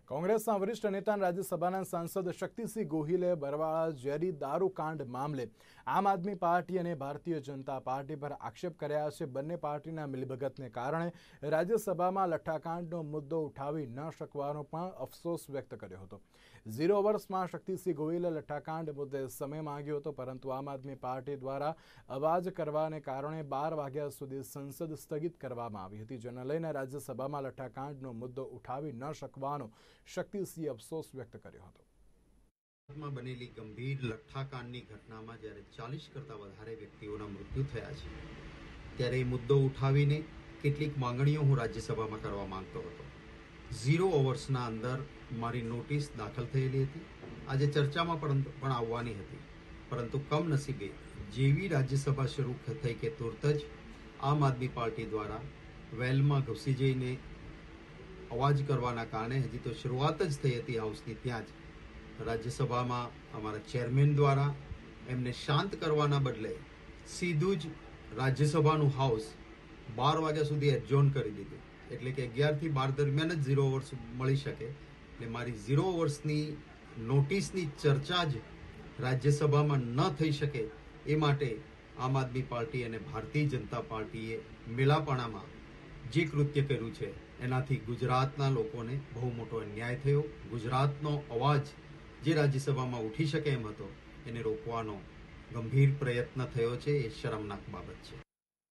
કોંગ્રેસના વરિષ્ઠ નેતા અને રાજ્યસભાના સાંસદ શક્તિસિંહ ગોહિલે બરવાળા ઝેરી દારૂકાંડ મામલે આમ આદમી પાર્ટી અને ભારતીય જનતા પાર્ટી પર આક્ષેપ કર્યા છે। બંને પાર્ટીના મિલીભગતને કારણે રાજ્યસભામાં લઠ્ઠાકાંડનો મુદ્દો ઉઠાવી ન શકવાનો પણ અફસોસ વ્યક્ત કર્યો હતો। 0 વર્ષમાં શક્તિસિંહ ગોહિલે લઠ્ઠાકાંડ મુદ્દે સમય માંગ્યો હતો, પરંતુ આમ આદમી પાર્ટી દ્વારા અવાજ કરવાને કારણે 12 વાગ્યા સુધી સંસદ સ્થગિત કરવામાં આવી હતી, જેને લઈને રાજ્યસભામાં લઠ્ઠાકાંડનો મુદ્દો ઉઠાવી ન શકવાનો શક્તિસિંહે અફસોસ વ્યક્ત કર્યો હતો। માં બનેલી ગંભીર લઠ્ઠાકાંડની ઘટનામાં જ્યારે 40 કરતાં વધારે વ્યક્તિઓના મૃત્યુ થયા છે, ત્યારે એ મુદ્દો ઉઠાવીને કેટલીક માંગણીઓ હું રાજ્યસભામાં કરવા માંગતો હતો। 0 અવર્સના અંદર મારી નોટિસ દાખલ થયેલી હતી, આજે ચર્ચામાં પણ આવવાની હતી, પરંતુ કમનસીબે જેવી રાજ્યસભા શરૂ થઈ કે તુરત જ આમ આદમી પાર્ટી દ્વારા વેલમાં ઘૂસી જઈને અવાજ કરવાના કારણે હજી તો શરૂઆત જ થઈ હતી હાઉસની, ત્યાં જ રાજ્યસભામાં અમારા ચેરમેન દ્વારા એમને શાંત કરવાના બદલે સીધું જ રાજ્યસભાનું હાઉસ 12 વાગ્યા સુધી એડજોર્ન કરી દીધું, એટલે કે 11 થી 12 દરમિયાન જ 0 અવર્સ મળી શકે। એટલે મારી 0 અવર્સની નોટિસની ચર્ચા જ રાજ્યસભામાં ન થઈ શકે એ માટે આમ આદમી પાર્ટી અને ભારતીય જનતા પાર્ટીએ મેળાપણામાં જે કૃત્ય કર્યું છે એનાથી ગુજરાતના લોકોને બહુ મોટો અન્યાય થયો। ગુજરાતનો અવાજ જે રાજ્યસભામાં ઉઠી શકે એમ હતો એને રોકવાનો ગંભીર પ્રયત્ન થયો છે, એ શરમનાક બાબત છે।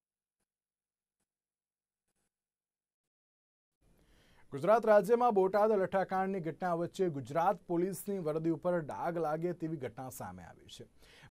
ગુજરાત રાજ્યમાં બોટાદ લઠ્ઠાકાંડની ઘટના વચ્ચે ગુજરાત પોલીસની વર્દી ઉપર ડાઘ લાગે તેવી ઘટના સામે આવી છે।